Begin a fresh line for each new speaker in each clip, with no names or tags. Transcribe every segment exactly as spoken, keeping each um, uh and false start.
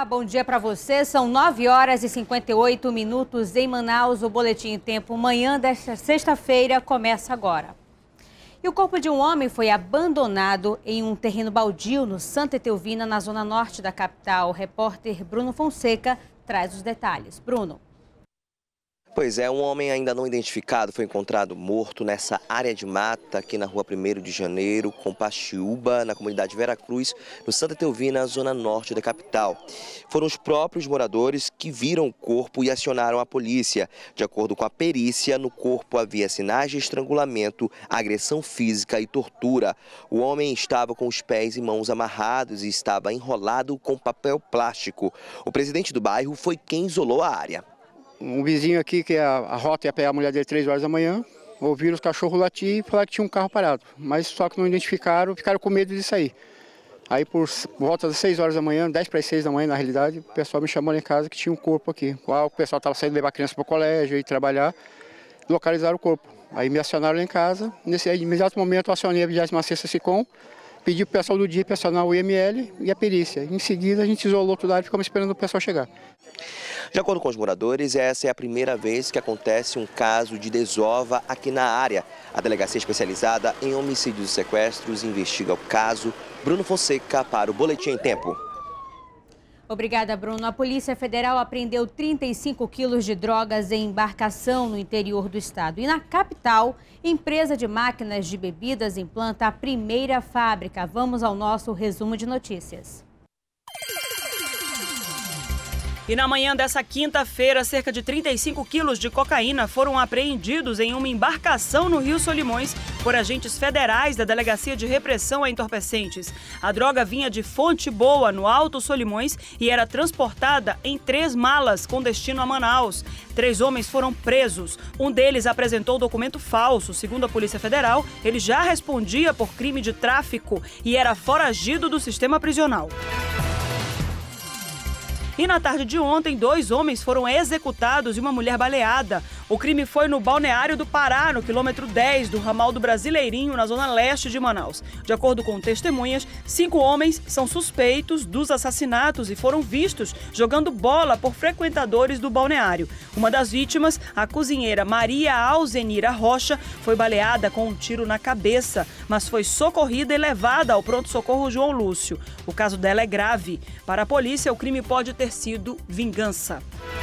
bom dia para você. São nove horas e cinquenta e oito minutos em Manaus. O Boletim em Tempo manhã desta sexta-feira começa agora. E o corpo de um homem foi abandonado em um terreno baldio no Santa Etelvina, na zona norte da capital. O repórter Bruno Fonseca traz os detalhes. Bruno.
Pois é, um homem ainda não identificado foi encontrado morto nessa área de mata aqui na rua primeiro de janeiro, com Paxiúba, na comunidade Vera Cruz, no Santa Etelvina, zona norte da capital. Foram os próprios moradores que viram o corpo e acionaram a polícia. De acordo com a perícia, no corpo havia sinais de estrangulamento, agressão física e tortura. O homem estava com os pés e mãos amarrados e estava enrolado com papel plástico. O presidente do bairro foi quem isolou a área.
Um vizinho aqui, que é a, a rota ia pegar a mulher dele três horas da manhã, ouviram os cachorros latir e falaram que tinha um carro parado. Mas só que não identificaram, ficaram com medo de sair. Aí por volta das seis horas da manhã, dez para as seis da manhã na realidade, o pessoal me chamou lá em casa que tinha um corpo aqui. O pessoal estava saindo levar a criança para o colégio e trabalhar, localizaram o corpo. Aí me acionaram lá em casa, nesse aí, imediato momento eu acionei a vigésima sexta SICOM, pedi para o pessoal do dia para acionar o I M L e a perícia. Em seguida a gente isolou toda a área e ficamos esperando o pessoal chegar.
De acordo com os moradores, essa é a primeira vez que acontece um caso de desova aqui na área. A delegacia especializada em homicídios e sequestros investiga o caso. Bruno Fonseca para o Boletim em Tempo.
Obrigada, Bruno. A Polícia Federal apreendeu trinta e cinco quilos de drogas em embarcação no interior do estado. E na capital, empresa de máquinas de bebidas implanta a primeira fábrica. Vamos ao nosso resumo de notícias.
E na manhã dessa quinta-feira, cerca de trinta e cinco quilos de cocaína foram apreendidos em uma embarcação no Rio Solimões por agentes federais da Delegacia de Repressão a Entorpecentes. A droga vinha de Fonte Boa, no Alto Solimões, e era transportada em três malas com destino a Manaus. Três homens foram presos. Um deles apresentou documento falso. Segundo a Polícia Federal, ele já respondia por crime de tráfico e era foragido do sistema prisional. E na tarde de ontem, dois homens foram executados e uma mulher baleada. O crime foi no Balneário do Pará, no quilômetro dez do ramal do Brasileirinho, na zona leste de Manaus. De acordo com testemunhas, cinco homens são suspeitos dos assassinatos e foram vistos jogando bola por frequentadores do balneário. Uma das vítimas, a cozinheira Maria Alzenira Rocha, foi baleada com um tiro na cabeça, mas foi socorrida e levada ao pronto-socorro João Lúcio. O caso dela é grave. Para a polícia, o crime pode ter sido vingança.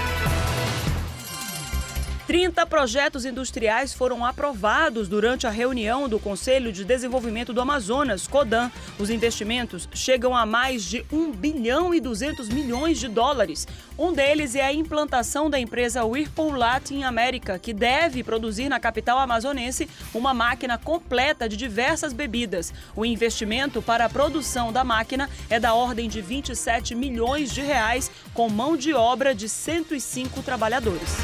trinta projetos industriais foram aprovados durante a reunião do Conselho de Desenvolvimento do Amazonas, CODAM. Os investimentos chegam a mais de um bilhão e duzentos milhões de dólares. Um deles é a implantação da empresa Whirlpool Latin America, que deve produzir na capital amazonense uma máquina completa de diversas bebidas. O investimento para a produção da máquina é da ordem de vinte e sete milhões de reais, com mão de obra de cento e cinco trabalhadores.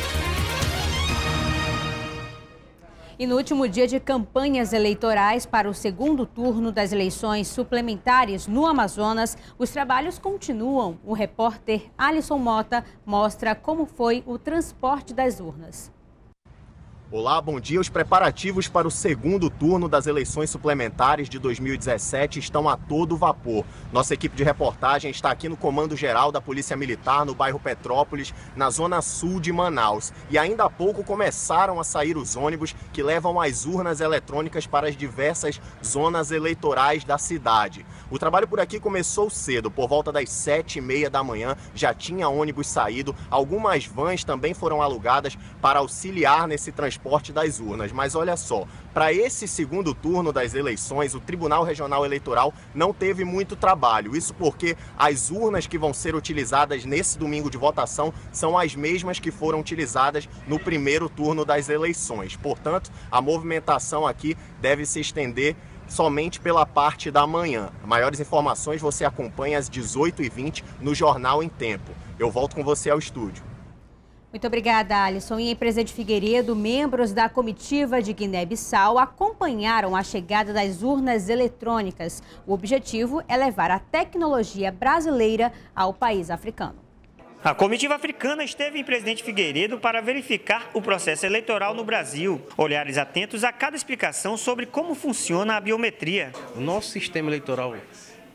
E no último dia de campanhas eleitorais para o segundo turno das eleições suplementares no Amazonas, os trabalhos continuam. O repórter Alisson Mota mostra como foi o transporte das urnas.
Olá, bom dia. Os preparativos para o segundo turno das eleições suplementares de dois mil e dezessete estão a todo vapor. Nossa equipe de reportagem está aqui no Comando Geral da Polícia Militar, no bairro Petrópolis, na zona sul de Manaus. E ainda há pouco começaram a sair os ônibus que levam as urnas eletrônicas para as diversas zonas eleitorais da cidade. O trabalho por aqui começou cedo, por volta das sete e meia da manhã, já tinha ônibus saído. Algumas vans também foram alugadas para auxiliar nesse transporte das urnas. Mas olha só, para esse segundo turno das eleições, o Tribunal Regional Eleitoral não teve muito trabalho. Isso porque as urnas que vão ser utilizadas nesse domingo de votação são as mesmas que foram utilizadas no primeiro turno das eleições. Portanto, a movimentação aqui deve se estender somente pela parte da manhã. Maiores informações você acompanha às dezoito e vinte no Jornal em Tempo. Eu volto com você ao estúdio.
Muito obrigada, Alisson. E em Presidente Figueiredo, membros da comitiva de Guiné-Bissau acompanharam a chegada das urnas eletrônicas. O objetivo é levar a tecnologia brasileira ao país africano.
A comitiva africana esteve em Presidente Figueiredo para verificar o processo eleitoral no Brasil. Olhares atentos a cada explicação sobre como funciona a biometria.
O nosso sistema eleitoral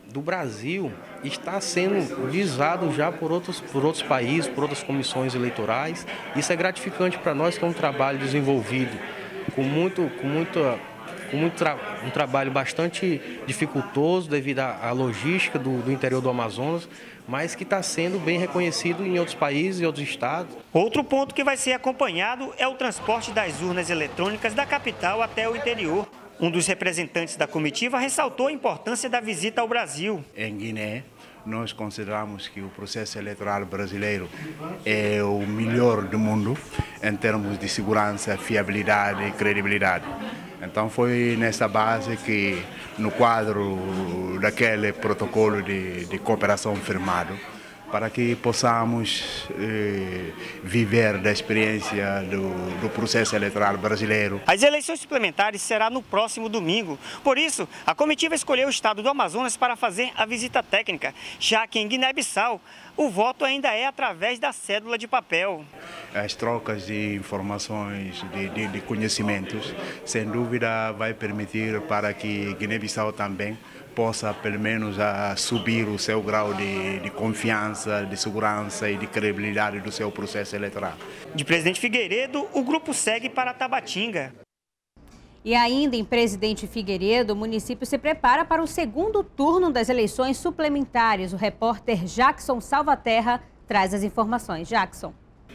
do Brasil está sendo visado já por outros, por outros países, por outras comissões eleitorais. Isso é gratificante para nós, que é um trabalho desenvolvido com muito, com muita, com muito tra um trabalho bastante dificultoso devido à, à logística do, do interior do Amazonas, mas que está sendo bem reconhecido em outros países e outros estados.
Outro ponto que vai ser acompanhado é o transporte das urnas eletrônicas da capital até o interior. Um dos representantes da comitiva ressaltou a importância da visita ao Brasil.
Em Guiné, nós consideramos que o processo eleitoral brasileiro é o melhor do mundo em termos de segurança, fiabilidade e credibilidade. Então foi nessa base que, no quadro daquele protocolo de, de cooperação firmado, para que possamos eh, viver da experiência do, do processo eleitoral brasileiro.
As eleições suplementares será no próximo domingo. Por isso, a comitiva escolheu o estado do Amazonas para fazer a visita técnica, já que em Guiné-Bissau o voto ainda é através da cédula de papel.
As trocas de informações, de, de, de conhecimentos, sem dúvida vai permitir para que Guiné-Bissau também possa, pelo menos, a subir o seu grau de, de confiança, de segurança e de credibilidade do seu processo eleitoral.
De Presidente Figueiredo, o grupo segue para Tabatinga.
E ainda em Presidente Figueiredo, o município se prepara para o segundo turno das eleições suplementares. O repórter Jackson Salvaterra traz as informações. Jackson.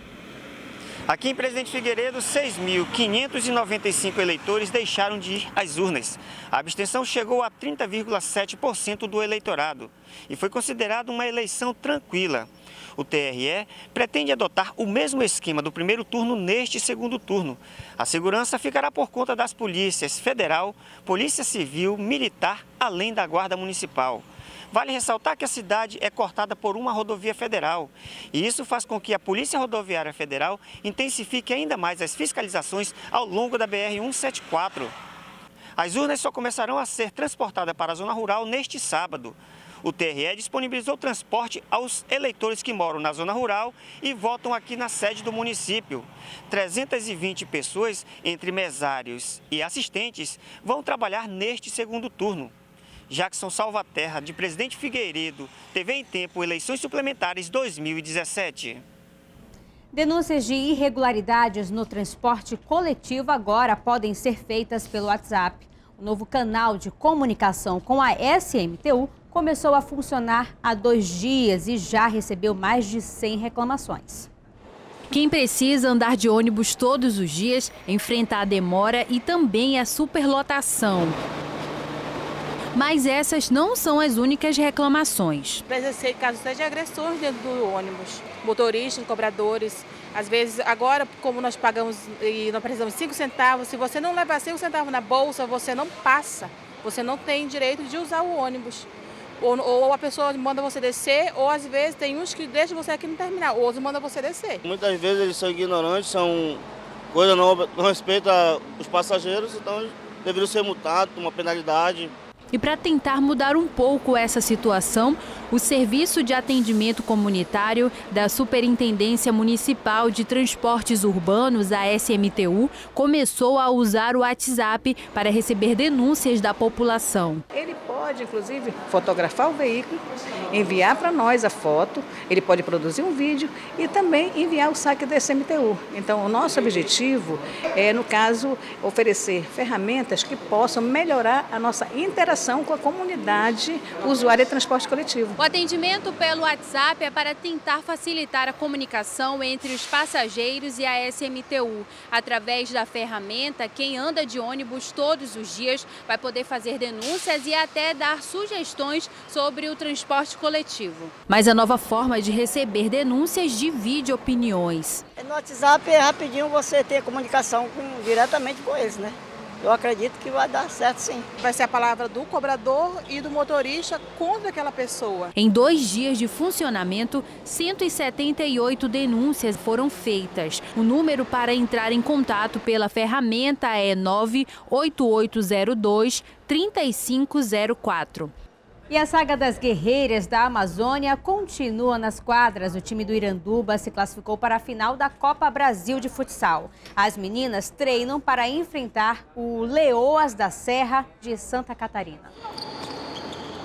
Aqui em Presidente Figueiredo, seis mil quinhentos e noventa e cinco eleitores deixaram de ir às urnas. A abstenção chegou a trinta vírgula sete por cento do eleitorado e foi considerada uma eleição tranquila. O T R E pretende adotar o mesmo esquema do primeiro turno neste segundo turno. A segurança ficará por conta das polícias federal, Polícia Civil, Militar, além da Guarda Municipal. Vale ressaltar que a cidade é cortada por uma rodovia federal e isso faz com que a Polícia Rodoviária Federal intensifique ainda mais as fiscalizações ao longo da B R cento e setenta e quatro. As urnas só começarão a ser transportadas para a zona rural neste sábado. O T R E disponibilizou transporte aos eleitores que moram na zona rural e votam aqui na sede do município. trezentas e vinte pessoas, entre mesários e assistentes, vão trabalhar neste segundo turno. Jackson Salvaterra, de Presidente Figueiredo, T V em Tempo, Eleições Suplementares dois mil e dezessete.
Denúncias de irregularidades no transporte coletivo agora podem ser feitas pelo WhatsApp. O novo canal de comunicação com a S M T U começou a funcionar há dois dias e já recebeu mais de cem reclamações.
Quem precisa andar de ônibus todos os dias enfrenta a demora e também a superlotação. Mas essas não são as únicas reclamações.
Presenciei casos de agressões dentro do ônibus, motoristas, cobradores. Às vezes, agora, como nós pagamos e nós precisamos de cinco centavos, se você não levar cinco centavos na bolsa, você não passa. Você não tem direito de usar o ônibus. Ou, ou a pessoa manda você descer, ou às vezes tem uns que deixam você aqui no terminal, ou outros mandam você descer.
Muitas vezes eles são ignorantes, são coisa não, não respeita os passageiros, então deveriam ser multados, uma penalidade.
E para tentar mudar um pouco essa situação, o Serviço de Atendimento Comunitário da Superintendência Municipal de Transportes Urbanos, a S M T U, começou a usar o WhatsApp para receber denúncias da população.
Ele pode, inclusive, fotografar o veículo, enviar para nós a foto, ele pode produzir um vídeo e também enviar o saque da S M T U. Então, o nosso objetivo é, no caso, oferecer ferramentas que possam melhorar a nossa interação com a comunidade usuária de transporte coletivo.
O atendimento pelo WhatsApp é para tentar facilitar a comunicação entre os passageiros e a S M T U. Através da ferramenta, quem anda de ônibus todos os dias vai poder fazer denúncias e até dar sugestões sobre o transporte coletivo. Mas a nova forma de receber denúncias divide opiniões.
No WhatsApp é rapidinho você ter comunicação com, diretamente com eles, né? Eu acredito que vai dar certo, sim.
Vai ser a palavra do cobrador e do motorista contra aquela pessoa.
Em dois dias de funcionamento, cento e setenta e oito denúncias foram feitas. O número para entrar em contato pela ferramenta é nove oito oito zero dois, três cinco zero quatro.
E a saga das guerreiras da Amazônia continua nas quadras. O time do Iranduba se classificou para a final da Copa Brasil de Futsal. As meninas treinam para enfrentar o Leoas da Serra de Santa Catarina.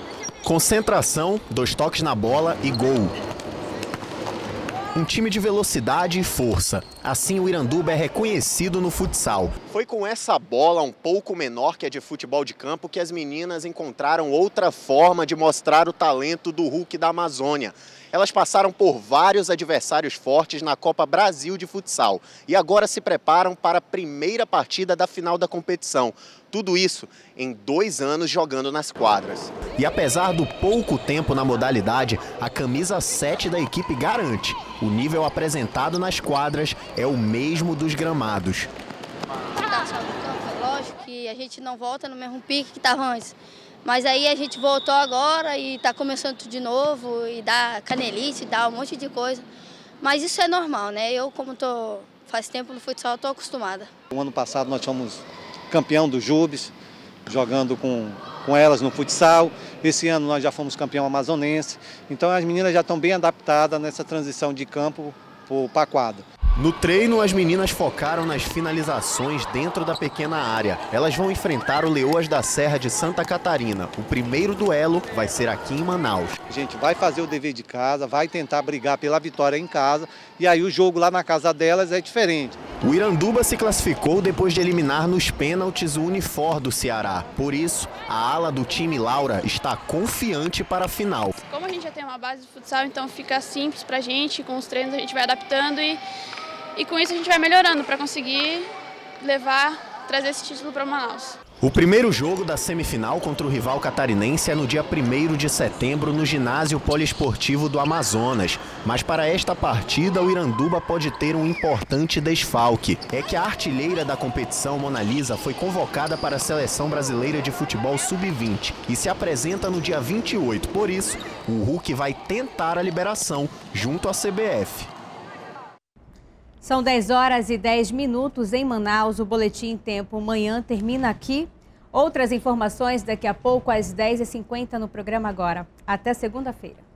Concentração, dois toques na bola e gol. Um time de velocidade e força. Assim, o Iranduba é reconhecido no futsal.
Foi com essa bola um pouco menor que a de futebol de campo que as meninas encontraram outra forma de mostrar o talento do Hulk da Amazônia. Elas passaram por vários adversários fortes na Copa Brasil de Futsal e agora se preparam para a primeira partida da final da competição. Tudo isso em dois anos jogando nas quadras.
E apesar do pouco tempo na modalidade, a camisa sete da equipe garante: o nível apresentado nas quadras é o mesmo dos gramados.
Lógico que a gente não volta no mesmo pique que estava antes. Mas aí a gente voltou agora e está começando tudo de novo, e dá canelite, dá um monte de coisa. Mas isso é normal, né? Eu, como tô faz tempo no futsal, estou acostumada.
O ano passado nós fomos campeão do Jubes, jogando com, com elas no futsal. Esse ano nós já fomos campeão amazonense. Então as meninas já estão bem adaptadas nessa transição de campo para a quadra.
No treino, as meninas focaram nas finalizações dentro da pequena área. Elas vão enfrentar o Leoas da Serra de Santa Catarina. O primeiro duelo vai ser aqui em Manaus.
A gente vai fazer o dever de casa, vai tentar brigar pela vitória em casa, e aí o jogo lá na casa delas é diferente.
O Iranduba se classificou depois de eliminar nos pênaltis o Unifor do Ceará. Por isso, a ala do time Laura está confiante para a final.
Como a gente já tem uma base de futsal, então fica simples pra gente, com os treinos a gente vai adaptando e E com isso a gente vai melhorando para conseguir levar, trazer esse título para Manaus.
O primeiro jogo da semifinal contra o rival catarinense é no dia primeiro de setembro no ginásio poliesportivo do Amazonas. Mas para esta partida o Iranduba pode ter um importante desfalque. É que a artilheira da competição, Mona Lisa, foi convocada para a Seleção Brasileira de Futebol sub vinte e se apresenta no dia vinte e oito. Por isso, o Hulk vai tentar a liberação junto à C B F.
São dez horas e dez minutos em Manaus. O Boletim Tempo Manhã termina aqui. Outras informações daqui a pouco às dez e cinquenta no programa Agora. Até segunda-feira.